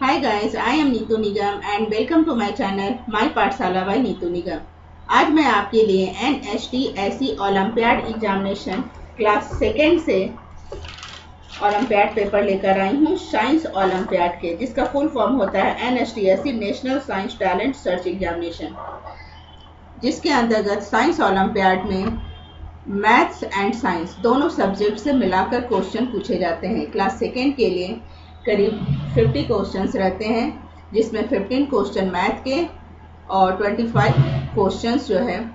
Hi guys, I am Neetu Nigam and welcome to my channel My पाठशाला by Neetu निगम। आज मैं आपके लिए NHTSE olympiad examination class second से ओलंपियाड पेपर लेकर आई हूँ साइंस ओलंपियाड के, जिसका फुल फॉर्म होता है NHTSE national science talent search examination, जिसके अंतर्गत साइंस ओलंपियाड में मैथ्स एंड साइंस दोनों सब्जेक्ट से मिलाकर क्वेश्चन पूछे जाते हैं। क्लास सेकेंड के लिए करीब 50 क्वेश्चंस रहते हैं, जिसमें 15 क्वेश्चन मैथ के और 25 क्वेश्चंस जो है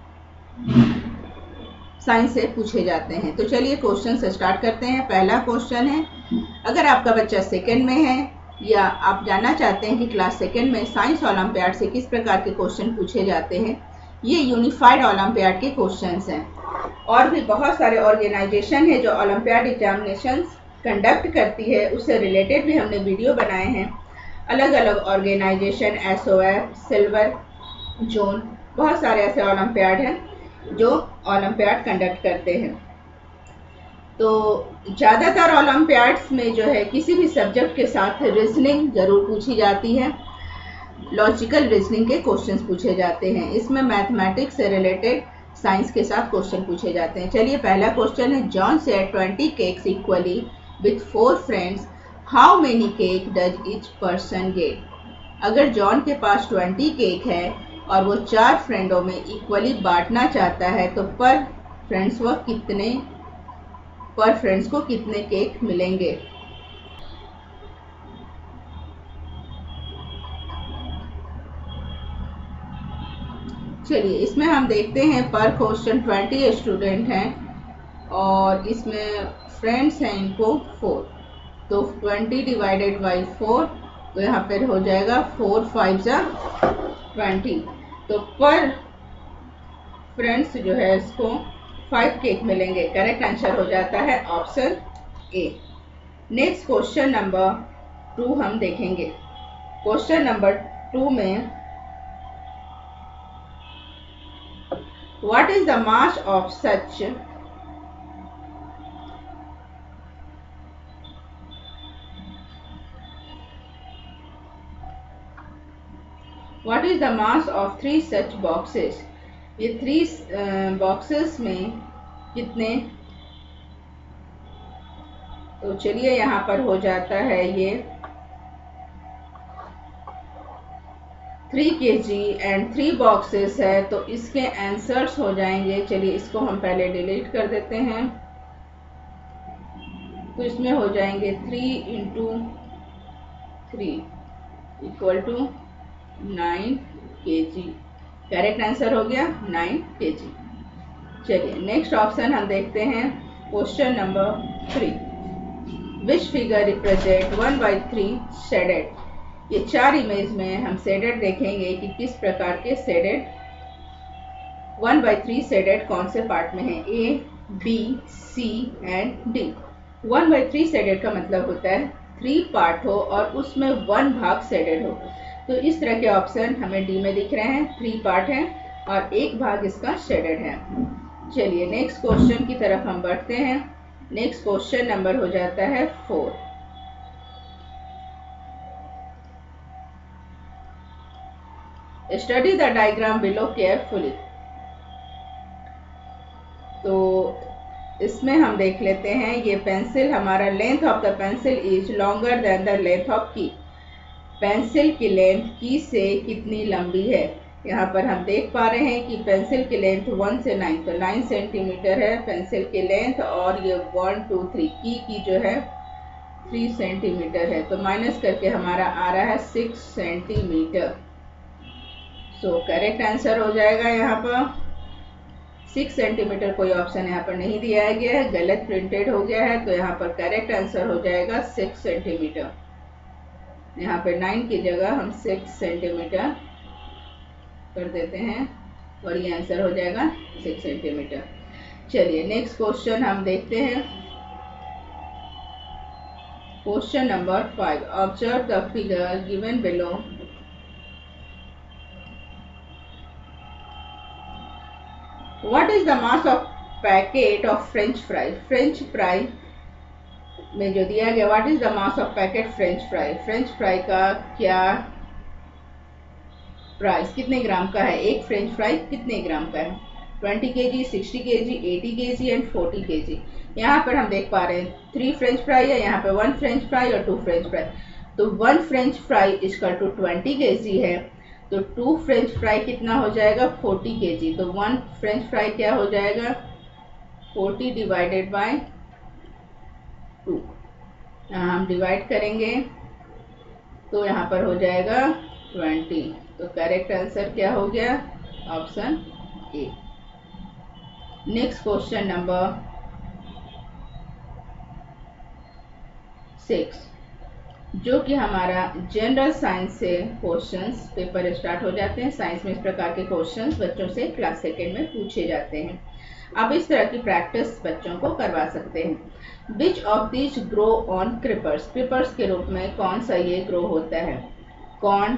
साइंस से पूछे जाते हैं। तो चलिए क्वेश्चन से स्टार्ट करते हैं। पहला क्वेश्चन है, अगर आपका बच्चा सेकेंड में है या आप जानना चाहते हैं कि क्लास सेकेंड में साइंस ओलंपियाड से किस प्रकार के क्वेश्चन पूछे जाते हैं, ये यूनिफाइड ओलंपियाड के क्वेश्चंस हैं। और भी बहुत सारे ऑर्गेनाइजेशन है जो ओलंपियाड एग्जामिनेशन कंडक्ट करती है, उससे रिलेटेड भी हमने वीडियो बनाए हैं। अलग अलग ऑर्गेनाइजेशन, SOF, सिल्वर जोन, बहुत सारे ऐसे ओलंपियाड हैं जो ओलंपियाड कंडक्ट करते हैं। तो ज़्यादातर ओलंपियाड्स में जो है किसी भी सब्जेक्ट के साथ रीजनिंग जरूर पूछी जाती है, लॉजिकल रीजनिंग के क्वेश्चंस पूछे जाते हैं। इसमें मैथमेटिक्स से रिलेटेड साइंस के साथ क्वेश्चन पूछे जाते हैं। चलिए पहला क्वेश्चन है, John said 20 cakes equally with 4 friends, how many cake does each person get. अगर जॉन के पास 20 केक है और वो 4 फ्रेंडों में इक्वली बांटना चाहता है तो पर फ्रेंड्स को कितने केक मिलेंगे। चलिए इसमें हम देखते हैं पर क्वेश्चन 20 स्टूडेंट हैं और इसमें फ्रेंड्स हैं इनको 4, तो 20 डिवाइडेड बाई 4, तो यहाँ पर हो जाएगा 4 5 जा 20। तो पर फ्रेंड्स जो है इसको 5 केक मिलेंगे। करेक्ट आंसर हो जाता है option A. Next question number 2 हम देखेंगे। क्वेश्चन नंबर 2 में, what is the mass of such what is the mass of 3 such boxes। ये 3 बॉक्सेस में कितने, तो चलिए यहाँ पर हो जाता है ये 3 kg एंड 3 बॉक्सेस है, तो इसके आंसर्स हो जाएंगे। चलिए इसको हम पहले डिलीट कर देते हैं, तो इसमें हो जाएंगे 3 into 3 equal to 9 kg। Correct answer हो गया 9 kg। चलिए नेक्स्ट ऑप्शन हम देखते हैं। Question number 3, which figure represent 1/3 shaded. ये 4 इमेज में हम शेडेड देखेंगे कि किस प्रकार के शेडेड 1/3 शेडेड कौन से पार्ट में है, A, B, C and D। 1/3 shaded का मतलब होता है 3 पार्ट हो और उसमें 1 भाग शेडेड हो। तो इस तरह के ऑप्शन हमें डी में दिख रहे हैं, 3 पार्ट हैं और 1 भाग इसका शेडेड है। चलिए नेक्स्ट क्वेश्चन की तरफ हम बढ़ते हैं। नेक्स्ट क्वेश्चन नंबर हो जाता है 4। Study the diagram below carefully. तो इसमें हम देख लेते हैं, ये पेंसिल, हमारा length of the pencil is longer than the length of key. Pencil की लेंथ की से कितनी लंबी है। यहाँ पर हम देख पा रहे हैं कि पेंसिल की लेंथ 1 से 9, तो 9 सेंटीमीटर है पेंसिल की लेंथ, और ये 1 2 3 की जो है 3 सेंटीमीटर है, तो माइनस करके हमारा आ रहा है 6 सेंटीमीटर। सो करेक्ट आंसर हो जाएगा यहाँ पर 6 सेंटीमीटर। कोई ऑप्शन यहाँ पर नहीं दिया गया है, गलत प्रिंटेड हो गया है, तो यहाँ पर करेक्ट आंसर हो जाएगा 6 सेंटीमीटर। यहाँ पे 9 की जगह हम 6 सेंटीमीटर कर देते हैं और ये आंसर हो जाएगा 6 सेंटीमीटर। चलिए नेक्स्ट क्वेश्चन हम देखते हैं। Question number 5, observe the figure given below. What is the mass of packet of French fry. French fry में जो दिया गया, what is the mass of packet French fry, French fry का क्या प्राइस, कितने ग्राम का है, एक फ्रेंच फ्राई कितने ग्राम का है, 20 kg, 60 kg, 80 kg and 40 kg। यहाँ पर हम देख पा रहे हैं 3 फ्रेंच फ्राई है, यहाँ पे 1 फ्रेंच फ्राई और 2 फ्रेंच फ्राई। तो 1 French fry equal to 20 kg है, तो 2 फ्रेंच फ्राई कितना हो जाएगा, 40 kg। तो 1 फ्रेंच फ्राई क्या हो जाएगा, 40 डिवाइडेड बाय 2। यहाँ हम डिवाइड करेंगे तो यहाँ पर हो जाएगा 20। तो करेक्ट आंसर क्या हो गया, option A. Next question number 6, जो कि हमारा जनरल साइंस से क्वेश्चंस पेपर स्टार्ट हो जाते हैं। साइंस में इस प्रकार के क्वेश्चंस बच्चों से क्लास सेकेंड में पूछे जाते हैं। आप इस तरह की प्रैक्टिस बच्चों को करवा सकते हैं। Which of this grow on creepers, creepers के रूप में कौन सा ये ग्रो होता है, कॉर्न,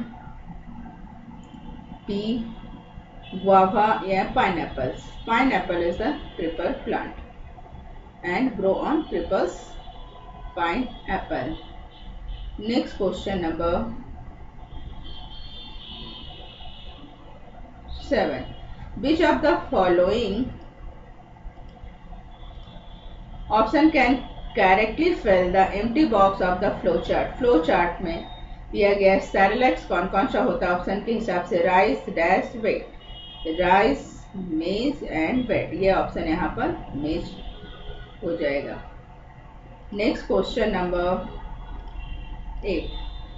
पी, guava या pineapples. Pineapple is the creeper plant and grow on creepers pineapple. Next question number 7, which of the following option can correctly fill the empty box of the flow chart। Flow chart में दिया गया Cerelacs कौन कौन सा होता है, option के हिसाब से rice, dash, wet, rice, maize and wet. ये ऑप्शन यहाँ पर मेज हो जाएगा। Next question number 8,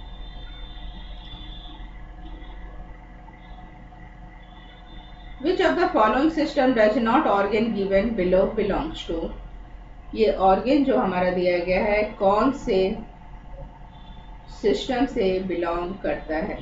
which of the following system does not organ given below belongs to. ये ऑर्गन जो हमारा दिया गया है कौन से सिस्टम से बिलोंग करता है।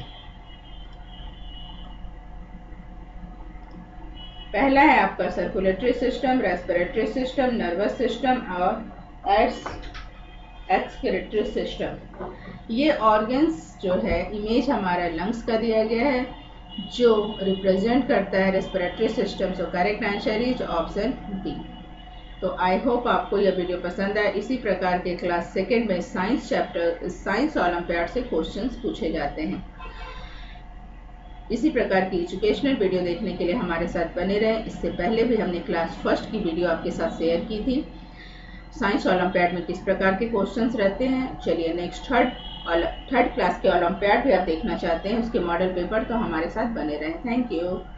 पहला है आपका circulatory system, respiratory system, nervous system और एक्सक्रीटरी सिस्टम। ये ऑर्गन्स जो है इमेज हमारा लंग्स का दिया गया है जो रिप्रेजेंट करता है respiratory system. So correct answer is option D. तो आई होप आपको यह वीडियो पसंद आए। इसी प्रकार के क्लास सेकेंड में साइंस चैप्टर, साइंस ओलंपियाड से क्वेश्चंस पूछे जाते हैं। इसी प्रकार की एजुकेशनल वीडियो देखने के लिए हमारे साथ बने रहें। इससे पहले भी हमने क्लास फर्स्ट की वीडियो आपके साथ शेयर की थी, साइंस ओलंपियाड में किस प्रकार के क्वेश्चंस रहते हैं। चलिए नेक्स्ट थर्ड क्लास के ओलंपियाड भी आप देखना चाहते हैं, उसके मॉडल पेपर, तो हमारे साथ बने रहें। Thank you.